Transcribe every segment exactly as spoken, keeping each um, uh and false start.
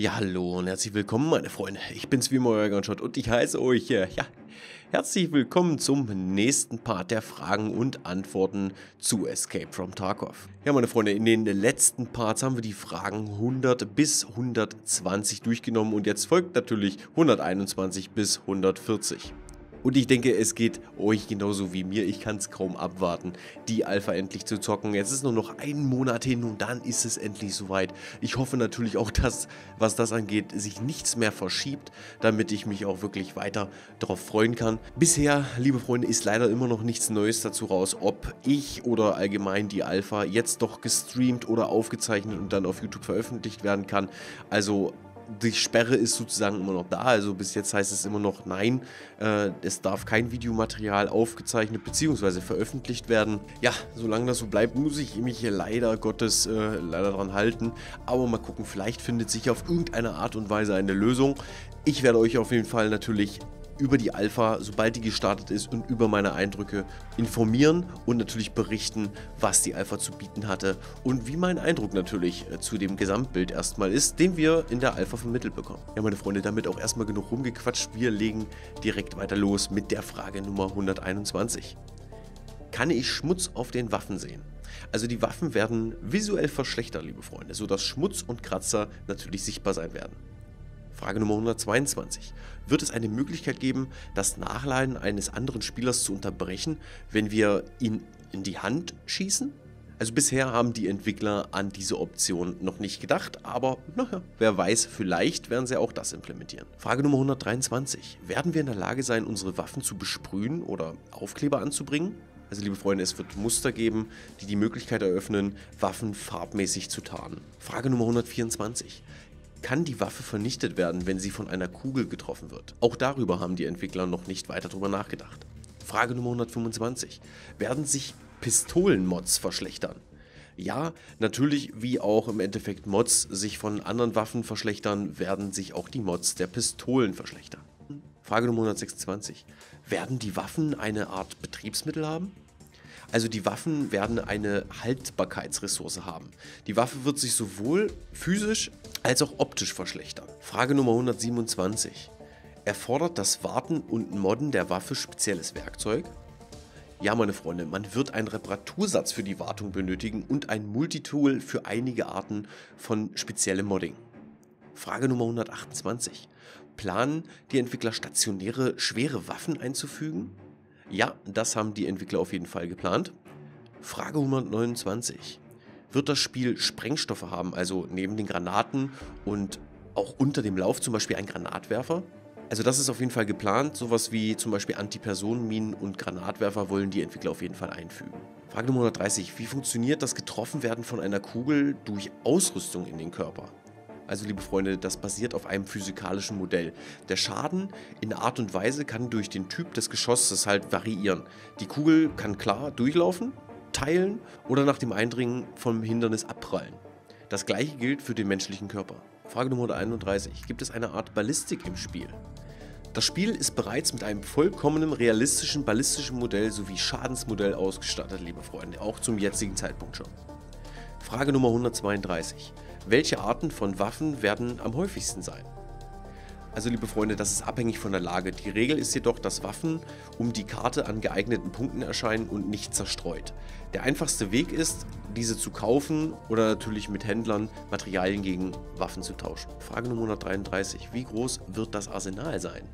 Ja, hallo und herzlich willkommen, meine Freunde. Ich bin's wie immer, euer Gunshot, und ich heiße euch, äh, ja, herzlich willkommen zum nächsten Part der Fragen und Antworten zu Escape from Tarkov. Ja, meine Freunde, in den letzten Parts haben wir die Fragen hundert bis hundertzwanzig durchgenommen und jetzt folgt natürlich hunderteinundzwanzig bis hundertvierzig. Und ich denke, es geht euch genauso wie mir. Ich kann es kaum abwarten, die Alpha endlich zu zocken. Jetzt ist nur noch ein Monat hin und dann ist es endlich soweit. Ich hoffe natürlich auch, dass, was das angeht, sich nichts mehr verschiebt, damit ich mich auch wirklich weiter darauf freuen kann. Bisher, liebe Freunde, ist leider immer noch nichts Neues dazu raus, ob ich oder allgemein die Alpha jetzt doch gestreamt oder aufgezeichnet und dann auf YouTube veröffentlicht werden kann. Also die Sperre ist sozusagen immer noch da, also bis jetzt heißt es immer noch nein, äh, es darf kein Videomaterial aufgezeichnet bzw. veröffentlicht werden. Ja, solange das so bleibt, muss ich mich hier leider Gottes äh, leider dran halten, aber mal gucken, vielleicht findet sich auf irgendeine Art und Weise eine Lösung. Ich werde euch auf jeden Fall natürlich über die Alpha, sobald die gestartet ist, und über meine Eindrücke informieren und natürlich berichten, was die Alpha zu bieten hatte und wie mein Eindruck natürlich zu dem Gesamtbild erstmal ist, den wir in der Alpha vermittelt bekommen. Ja, meine Freunde, damit auch erstmal genug rumgequatscht. Wir legen direkt weiter los mit der Frage Nummer hunderteinundzwanzig. Kann ich Schmutz auf den Waffen sehen? Also die Waffen werden visuell verschlechtert, liebe Freunde, sodass Schmutz und Kratzer natürlich sichtbar sein werden. Frage Nummer hundertzweiundzwanzig. Wird es eine Möglichkeit geben, das Nachladen eines anderen Spielers zu unterbrechen, wenn wir ihn in die Hand schießen? Also bisher haben die Entwickler an diese Option noch nicht gedacht, aber naja, wer weiß, vielleicht werden sie auch das implementieren. Frage Nummer hundertdreiundzwanzig. Werden wir in der Lage sein, unsere Waffen zu besprühen oder Aufkleber anzubringen? Also liebe Freunde, es wird Muster geben, die die Möglichkeit eröffnen, Waffen farbmäßig zu tarnen. Frage Nummer hundertvierundzwanzig. Kann die Waffe vernichtet werden, wenn sie von einer Kugel getroffen wird? Auch darüber haben die Entwickler noch nicht weiter drüber nachgedacht. Frage Nummer hundertfünfundzwanzig. Werden sich Pistolenmods verschlechtern? Ja, natürlich, wie auch im Endeffekt Mods sich von anderen Waffen verschlechtern, werden sich auch die Mods der Pistolen verschlechtern. Frage Nummer hundertsechsundzwanzig. Werden die Waffen eine Art Betriebsmittel haben? Also die Waffen werden eine Haltbarkeitsressource haben. Die Waffe wird sich sowohl physisch als auch optisch verschlechtern. Frage Nummer hundertsiebenundzwanzig. Erfordert das Warten und Modden der Waffe spezielles Werkzeug? Ja, meine Freunde, man wird einen Reparatursatz für die Wartung benötigen und ein Multitool für einige Arten von speziellem Modding. Frage Nummer hundertachtundzwanzig. Planen die Entwickler stationäre, schwere Waffen einzufügen? Ja, das haben die Entwickler auf jeden Fall geplant. Frage hundertneunundzwanzig. Wird das Spiel Sprengstoffe haben, also neben den Granaten und auch unter dem Lauf zum Beispiel ein Granatwerfer? Also das ist auf jeden Fall geplant, sowas wie zum Beispiel Antipersonenminen und Granatwerfer wollen die Entwickler auf jeden Fall einfügen. Frage Nummer hundertdreißig. Wie funktioniert das Getroffenwerden von einer Kugel durch Ausrüstung in den Körper? Also liebe Freunde, das basiert auf einem physikalischen Modell. Der Schaden in Art und Weise kann durch den Typ des Geschosses halt variieren. Die Kugel kann klar durchlaufen, teilen oder nach dem Eindringen vom Hindernis abprallen. Das gleiche gilt für den menschlichen Körper. Frage Nummer hunderteinunddreißig. Gibt es eine Art Ballistik im Spiel? Das Spiel ist bereits mit einem vollkommenen realistischen ballistischen Modell sowie Schadensmodell ausgestattet, liebe Freunde, auch zum jetzigen Zeitpunkt schon. Frage Nummer hundertzweiunddreißig. Welche Arten von Waffen werden am häufigsten sein? Also liebe Freunde, das ist abhängig von der Lage. Die Regel ist jedoch, dass Waffen um die Karte an geeigneten Punkten erscheinen und nicht zerstreut. Der einfachste Weg ist, diese zu kaufen oder natürlich mit Händlern Materialien gegen Waffen zu tauschen. Frage Nummer hundertdreiunddreißig. Wie groß wird das Arsenal sein?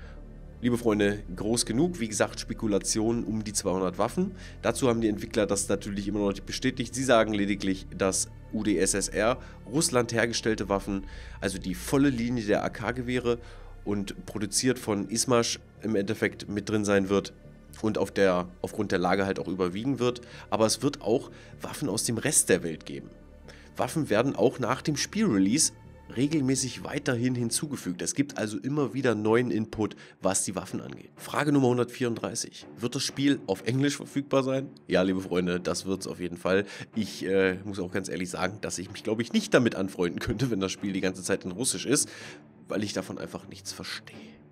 Liebe Freunde, groß genug, wie gesagt, Spekulationen um die zweihundert Waffen. Dazu haben die Entwickler das natürlich immer noch nicht bestätigt. Sie sagen lediglich, dass U D S S R, Russland hergestellte Waffen, also die volle Linie der A K-Gewehre und produziert von Ismash im Endeffekt mit drin sein wird und auf der, aufgrund der Lage halt auch überwiegen wird. Aber es wird auch Waffen aus dem Rest der Welt geben. Waffen werden auch nach dem Spielrelease regelmäßig weiterhin hinzugefügt. Es gibt also immer wieder neuen Input, was die Waffen angeht. Frage Nummer hundertvierunddreißig. Wird das Spiel auf Englisch verfügbar sein? Ja, liebe Freunde, das wird es auf jeden Fall. Ich äh, muss auch ganz ehrlich sagen, dass ich mich, glaube ich, nicht damit anfreunden könnte, wenn das Spiel die ganze Zeit in Russisch ist, weil ich davon einfach nichts verstehe.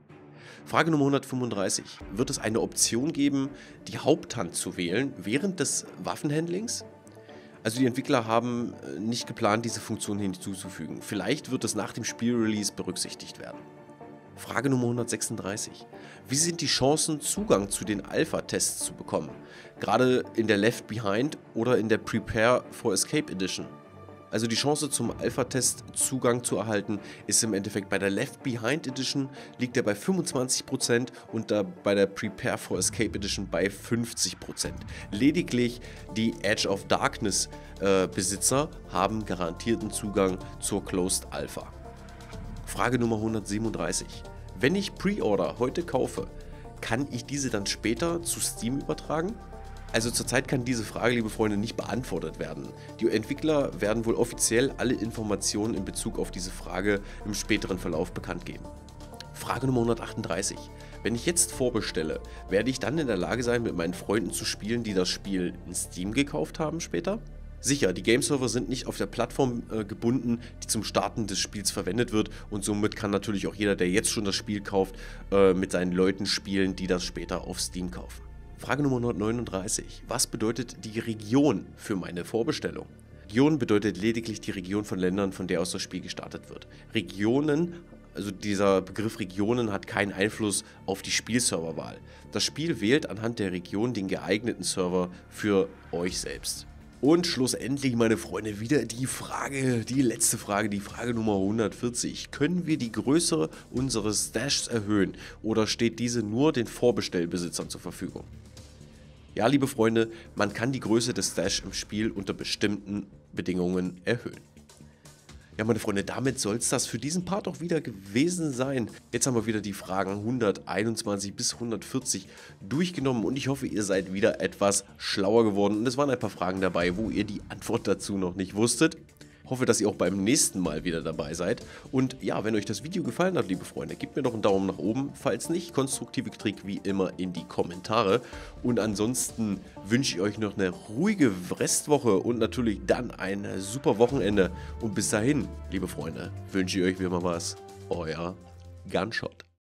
Frage Nummer hundertfünfunddreißig. Wird es eine Option geben, die Haupthand zu wählen während des Waffenhandlings? Also die Entwickler haben nicht geplant, diese Funktion hinzuzufügen. Vielleicht wird es nach dem Spielrelease berücksichtigt werden. Frage Nummer hundertsechsunddreißig. Wie sind die Chancen, Zugang zu den Alpha-Tests zu bekommen? Gerade in der Left Behind oder in der Prepare for Escape Edition. Also die Chance zum Alpha-Test Zugang zu erhalten ist im Endeffekt bei der Left Behind Edition liegt er bei fünfundzwanzig Prozent und da bei der Prepare for Escape Edition bei fünfzig Prozent. Lediglich die Edge of Darkness äh, Besitzer haben garantierten Zugang zur Closed Alpha. Frage Nummer hundertsiebenunddreißig. Wenn ich Pre-Order heute kaufe, kann ich diese dann später zu Steam übertragen? Also zurzeit kann diese Frage, liebe Freunde, nicht beantwortet werden. Die Entwickler werden wohl offiziell alle Informationen in Bezug auf diese Frage im späteren Verlauf bekannt geben. Frage Nummer hundertachtunddreißig. Wenn ich jetzt vorbestelle, werde ich dann in der Lage sein, mit meinen Freunden zu spielen, die das Spiel in Steam gekauft haben später? Sicher, die Gameserver sind nicht auf der Plattform äh, gebunden, die zum Starten des Spiels verwendet wird und somit kann natürlich auch jeder, der jetzt schon das Spiel kauft, äh, mit seinen Leuten spielen, die das später auf Steam kaufen. Frage Nummer hundertneununddreißig. Was bedeutet die Region für meine Vorbestellung? Region bedeutet lediglich die Region von Ländern, von der aus das Spiel gestartet wird. Regionen, also dieser Begriff Regionen hat keinen Einfluss auf die Spielserverwahl. Das Spiel wählt anhand der Region den geeigneten Server für euch selbst. Und schlussendlich, meine Freunde, wieder die Frage, die letzte Frage, die Frage Nummer hundertvierzig. Können wir die Größe unseres Stashs erhöhen oder steht diese nur den Vorbestellbesitzern zur Verfügung? Ja, liebe Freunde, man kann die Größe des Stash im Spiel unter bestimmten Bedingungen erhöhen. Ja, meine Freunde, damit soll es das für diesen Part auch wieder gewesen sein. Jetzt haben wir wieder die Fragen hunderteinundzwanzig bis hundertvierzig durchgenommen und ich hoffe, ihr seid wieder etwas schlauer geworden. Und es waren ein paar Fragen dabei, wo ihr die Antwort dazu noch nicht wusstet. Hoffe, dass ihr auch beim nächsten Mal wieder dabei seid. Und ja, wenn euch das Video gefallen hat, liebe Freunde, gebt mir doch einen Daumen nach oben. Falls nicht, konstruktive Kritik wie immer in die Kommentare. Und ansonsten wünsche ich euch noch eine ruhige Restwoche und natürlich dann ein super Wochenende. Und bis dahin, liebe Freunde, wünsche ich euch wie immer was. Euer Gunshot.